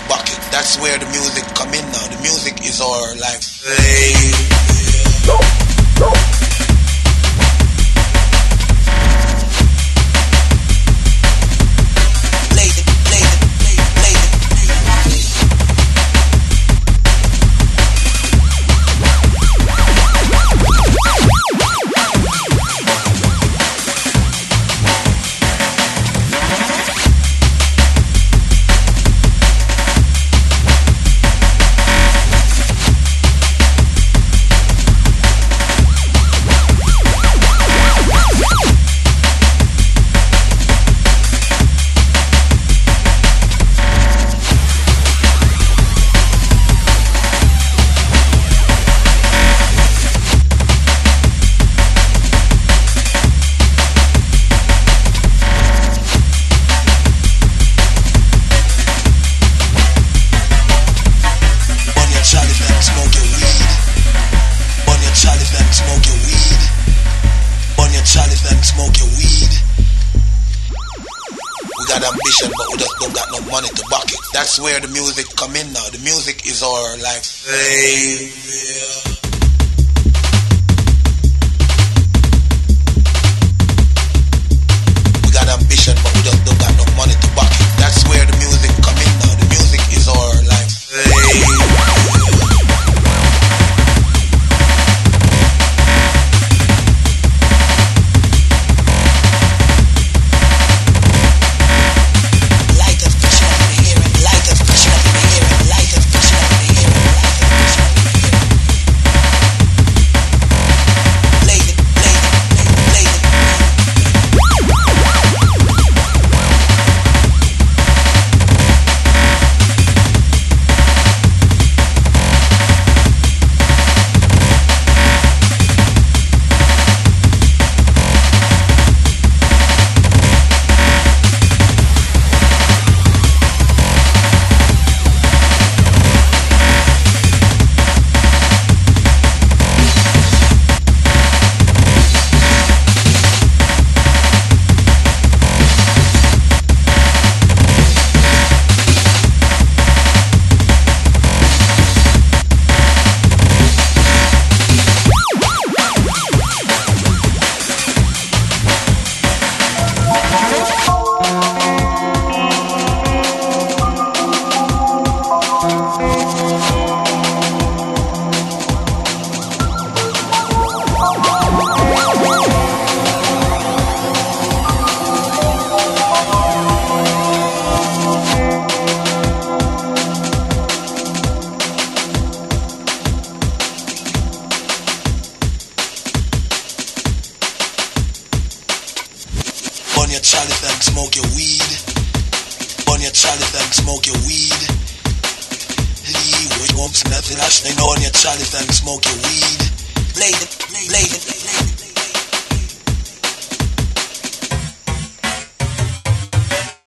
bucket. That's where the music come in now. The music is our life. Ambition, but we just don't got no money to back it. That's where the music come in now. The music is our life. We got ambition, but we just don't got no money to back it. That's where the music come in now. The music is our life. Burn your chalice and smoke your weed. Burn your chalice and smoke your weed. Which wants nothing else. They know on your chalice and smoke your weed. Blaze it, blaze it, blaze it.